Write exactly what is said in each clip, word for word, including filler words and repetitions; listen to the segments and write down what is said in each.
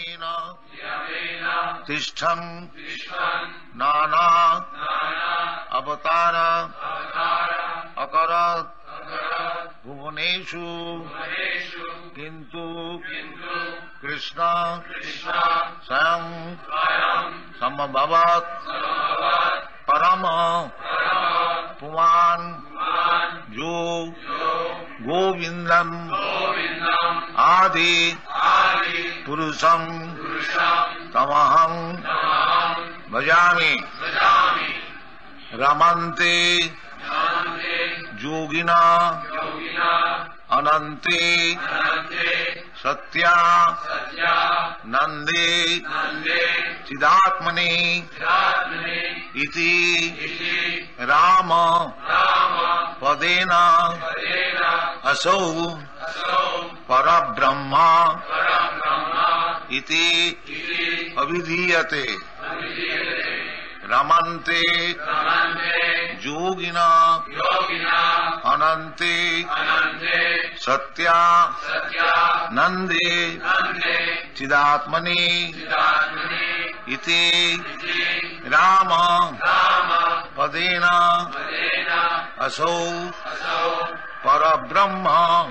Niyamena Tishtham Nana Avatara Akarat Bhuvaneshu Kintu Krishna Sayam Samabhavat Parama Puman Jo Govindam Adi Purusham Tamaham Bhajami Ramante Yogina Anante Satya Nande Chidatmani Iti Rama Padena Asau Parabrahma Iti Avidhiyate Ramante Yogina Anante Satya Nande Chidatmani Iti Rama Padena Asau Parabrahma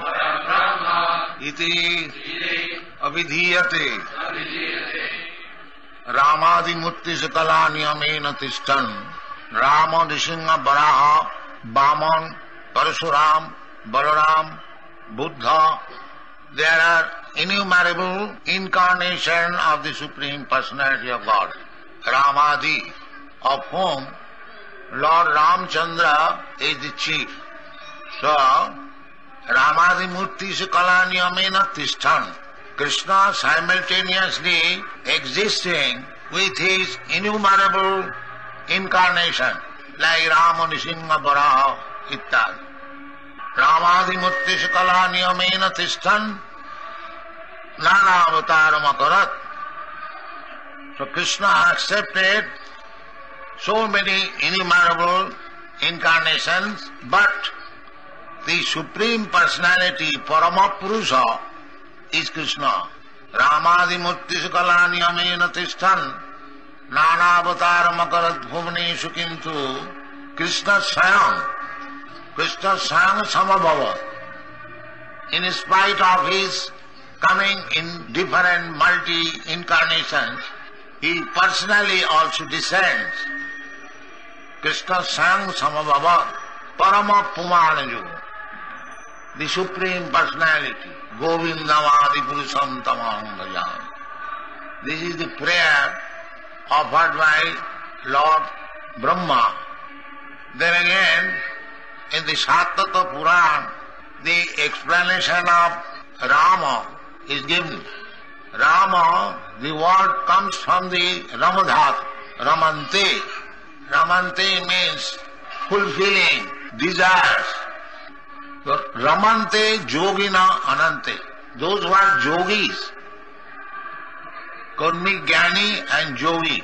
Iti Avidhiyate Ramadi Murti Sakala Niyamena Tishtan Rama Nrisingha Varaha Vaman Parasuram Balaram Buddha. There are innumerable incarnations of the Supreme Personality of God. Ramadi, of whom Lord Ramchandra is the chief. So, Ramadi Murti Sakala Niyamena Tishtan. Krishna simultaneously existing with his innumerable incarnation, like Rama Nrisingha Varaha ittad. Ramadi Murti Sakala Niyamena Tishtan Nana Avataram Akarat. So Krishna accepted so many innumerable incarnations, but the Supreme Personality, Paramapurusha, is Krishna. Ramadi Murti Sakala Niyamena Tishtan Nana Avataram Akarat Bhuvaneshu Kintu Krishna Sayam Krishna Sayam Samabhava. In spite of his coming in different multi-incarnations, he personally also descends. Krishna Sayam Samabhava Parama Pumanaju, the Supreme Personality. Govindamadi Purusham Tamaham Bhajami. This is the prayer offered by Lord Brahma. Then again, in the Sattata Puran, the explanation of Rama is given. Rama, the word comes from the Ramadhat, Ramante. Ramante means fulfilling desires. So, Ramante Yogina Anante. Those who are yogis, Karmik Jnani and Yogi.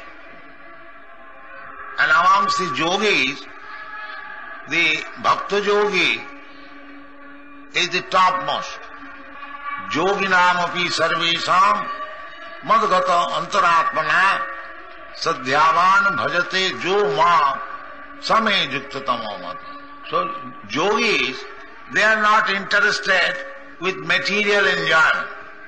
And amongst the yogis, the Bhakta Yogi is the topmost. Yoginam api sarvesham madgata antaratmana sadhyavan bhajate jo ma same yuktatamo mat. So yogis, they are not interested with material enjoyment,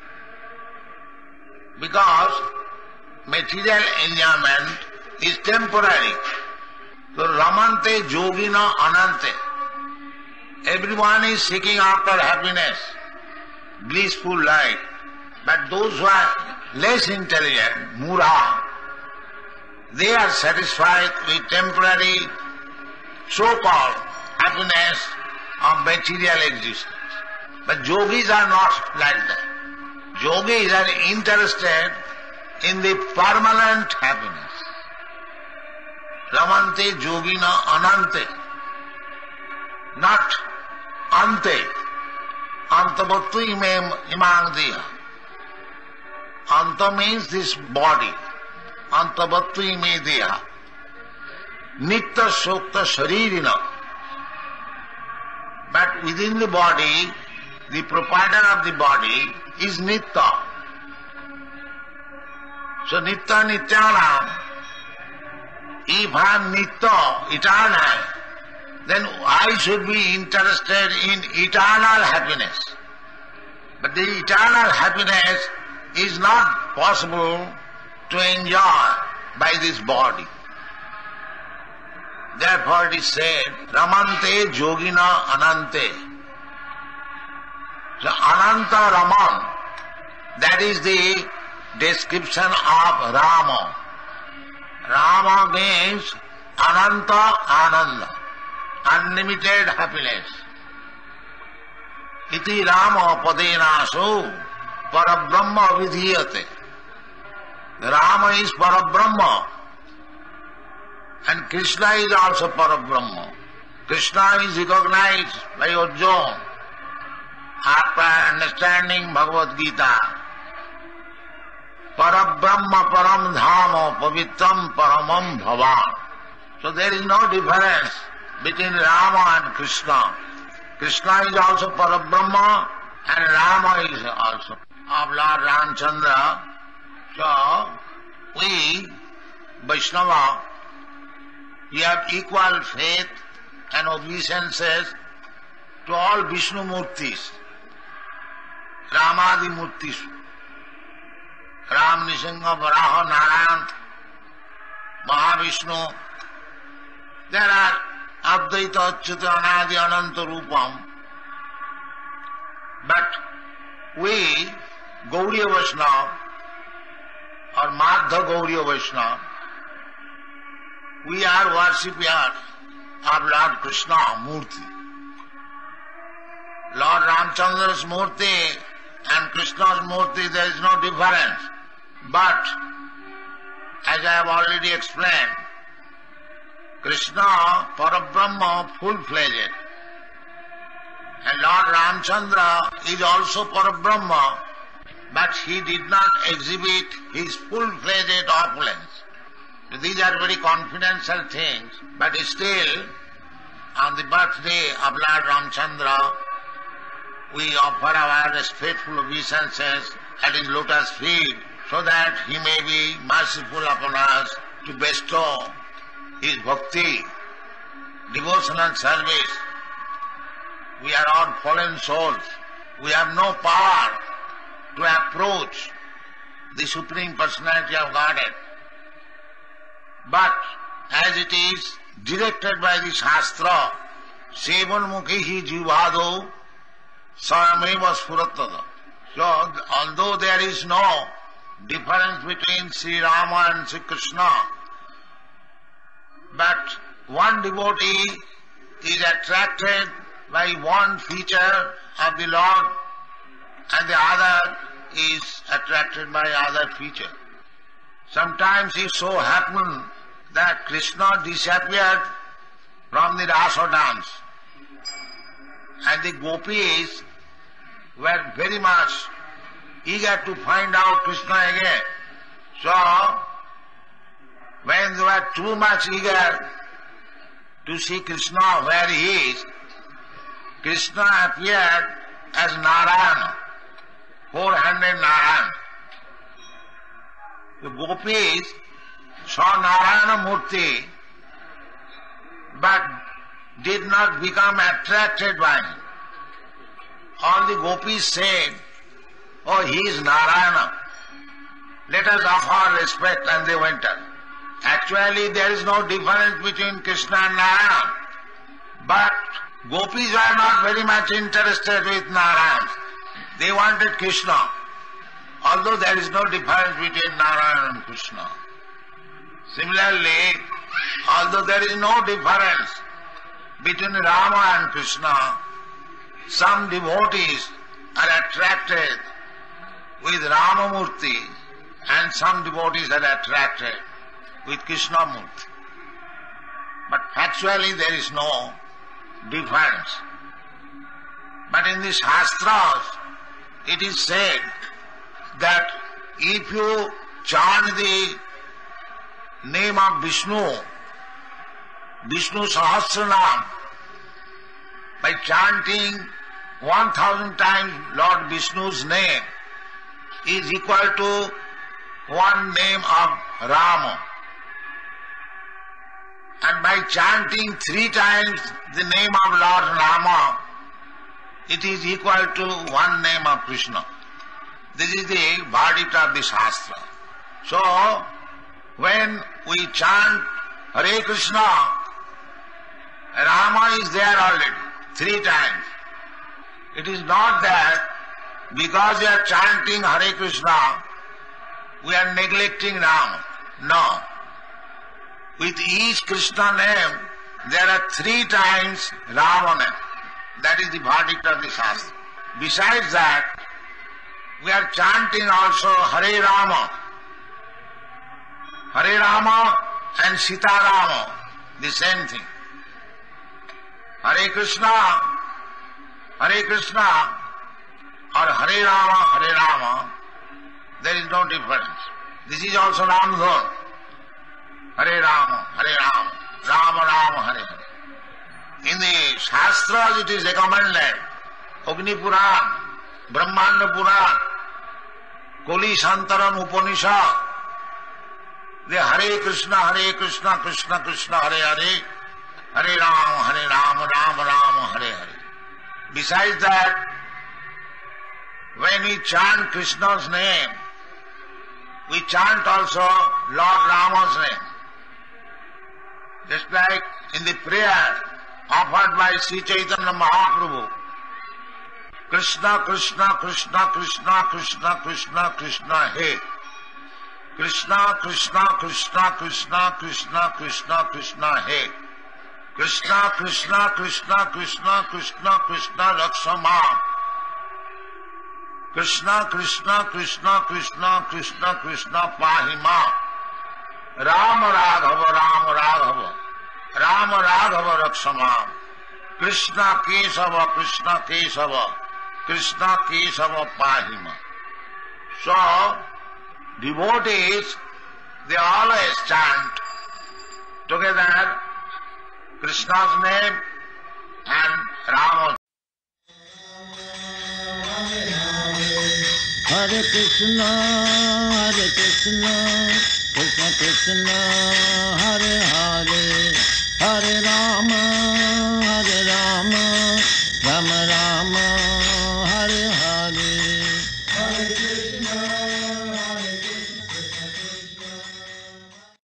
because material enjoyment is temporary. So Ramante Yogina Anante. Everyone is seeking after happiness, blissful life. But those who are less intelligent, Mura, they are satisfied with temporary so-called happiness of material existence. But yogis are not like that. Yogis are interested in the permanent happiness. Ramante Yogina Anante, not Ante. Antavattu imang diha. Anta means this body. Antavattu ime diha. Nitta sokta sharirina. But within the body, the proprietor of the body is Nitta. So Nitya Nityanam, if I am Nitya, eternal, then I should be interested in eternal happiness. But the eternal happiness is not possible to enjoy by this body. Therefore it is said, Ramante Yogina Anante. So Ananta Raman, that is the description of Rama. Rama means Ananta Ananda, unlimited happiness. Iti Rama Padenaso Parabrahma Vidhiyate. Rama is Parabrahma and Krishna is also Parabrahma. Krishna is recognized by Arjuna after understanding Bhagavad Gita. Parabrahma Param Dhama Pavitram Paramam Bhavan. So there is no difference between Rama and Krishna. Krishna is also Parabrahma and Rama is also of Lord Ramchandra. So we, Vaishnava, we have equal faith and obeisances to all Vishnu Murtis, Ramadi Murtis, Ram, Nisingha, Varaha, Narayan, Mahavishnu. There are Advaita, Achyuta, Anadi, Ananta Rupam. But we, Gauriya Vaishnava, or Madhya Gauriya Vaishnava, we are worshippers of Lord Krishna Murti. Lord Ramchandra's Murti and Krishna's Murti, there is no difference. But, as I have already explained, Krishna, Parabrahma, full-fledged. And Lord Ramchandra is also Parabrahma, but he did not exhibit his full-fledged opulence. These are very confidential things, but still, on the birthday of Lord Ramchandra, we offer our respectful obeisances at his lotus feet, so that he may be merciful upon us to bestow his bhakti, devotional service. We are all fallen souls. We have no power to approach the Supreme Personality of Godhead. But as it is directed by the Shastra, Sevan Mukhi Jivado Sameva Sfuratada. So, although there is no difference between Sri Rama and Sri Krishna, but one devotee is attracted by one feature of the Lord and the other is attracted by other feature. Sometimes it so happened that Krishna disappeared from the Rasa dance and the gopis were very much eager to find out Krishna again. So, when they were too much eager to see Krishna where he is, Krishna appeared as Narayana, four-handed Narayana. The gopis saw Narayana Murti but did not become attracted by him. All the gopis said, "Oh, he is Narayana. Let us offer respect," and they went on. Actually, there is no difference between Krishna and Narayana. But gopis are not very much interested with Narayana. They wanted Krishna, although there is no difference between Narayana and Krishna. Similarly, although there is no difference between Rama and Krishna, some devotees are attracted with Rama Murti and some devotees are attracted with Krishna Murti. But factually there is no difference. But in the Shastras it is said that if you chant the name of Vishnu, Vishnu Sahasranam, by chanting one thousand times Lord Vishnu's name is equal to one name of Rama. And by chanting three times the name of Lord Rama, it is equal to one name of Krishna. This is the verdict of the Shastra. So, when we chant Hare Krishna, Rama is there already, three times. It is not that because we are chanting Hare Krishna, we are neglecting Rama. No. With each Krishna name, there are three times Rama name. That is the verdict of the Shastra. Besides that, we are chanting also Hare Rama. Hare Rama and Sita Rama, the same thing. Hare Krishna, Hare Krishna, or Hare Rama, Hare Rama, there is no difference. This is also Ramdhan. Hare Rama, Hare Rama, Rama Rama, Hare Hare. In the Shastras it is recommended, Agni Puran, Brahmanda Puran, Koli Santaran Upanishad, the Hare Krishna, Hare Krishna, Krishna Krishna, Hare Hare, Hare Rama, Hare Rama, Rama Rama, Hare Hare. Besides that, when we chant Krishna's name, we chant also Lord Rama's name. Just like in the prayer offered by Sri Chaitanya Mahaprabhu, Krishna, Krishna, Krishna, Krishna, Krishna, Krishna, Krishna, He. Krishna, Krishna, Krishna, Krishna, Krishna, Krishna, Krishna, He. Krishna, Krishna, Krishna, Krishna, Krishna, Krishna, Rakshama. Krishna, Krishna, Krishna, Krishna, Krishna, Krishna, Pahima. Rama Raghava, Rama Raghava, Rama Raghava Rakshama. Krishna Kesava, Krishna Kesava, Krishna Kesava Pahima. So, devotees, they always chant together Krishna's name and Rama's. Hare Krishna, Hare Krishna, Krishna Krishna, Hare Hare, Hare Rama, Hare Rama, Rama Rama,